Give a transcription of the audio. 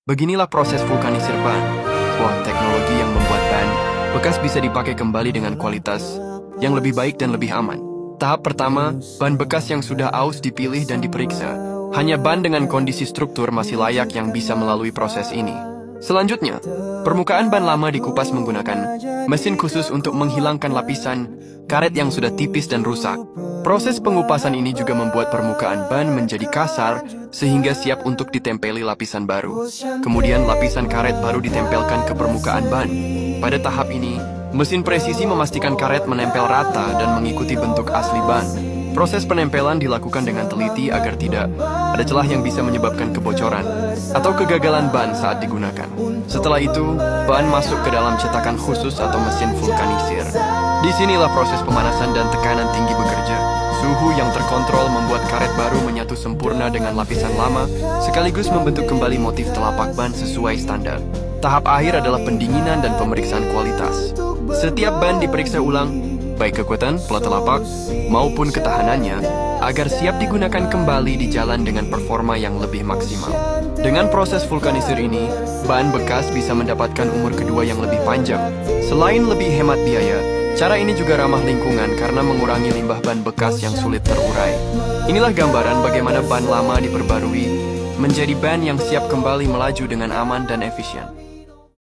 Beginilah proses vulkanisir ban, sebuah teknologi yang membuat ban bekas bisa dipakai kembali dengan kualitas yang lebih baik dan lebih aman. Tahap pertama, ban bekas yang sudah aus dipilih dan diperiksa. Hanya ban dengan kondisi struktur masih layak yang bisa melalui proses ini. Selanjutnya, permukaan ban lama dikupas menggunakan mesin khusus untuk menghilangkan lapisan karet yang sudah tipis dan rusak. Proses pengupasan ini juga membuat permukaan ban menjadi kasar sehingga siap untuk ditempeli lapisan baru. Kemudian lapisan karet baru ditempelkan ke permukaan ban. Pada tahap ini, mesin presisi memastikan karet menempel rata dan mengikuti bentuk asli ban. Proses penempelan dilakukan dengan teliti agar tidak ada celah yang bisa menyebabkan kebocoran atau kegagalan ban saat digunakan. Setelah itu, ban masuk ke dalam cetakan khusus atau mesin vulkanisir. Disinilah proses pemanasan dan tekanan tinggi bekerja. Suhu yang terkontrol membuat karet baru menyatu sempurna dengan lapisan lama, sekaligus membentuk kembali motif telapak ban sesuai standar. Tahap akhir adalah pendinginan dan pemeriksaan kualitas. Setiap ban diperiksa ulang, baik kekuatan plat telapak maupun ketahanannya, agar siap digunakan kembali di jalan dengan performa yang lebih maksimal. Dengan proses vulkanisir ini, ban bekas bisa mendapatkan umur kedua yang lebih panjang. Selain lebih hemat biaya, cara ini juga ramah lingkungan karena mengurangi limbah ban bekas yang sulit terurai. Inilah gambaran bagaimana ban lama diperbarui menjadi ban yang siap kembali melaju dengan aman dan efisien.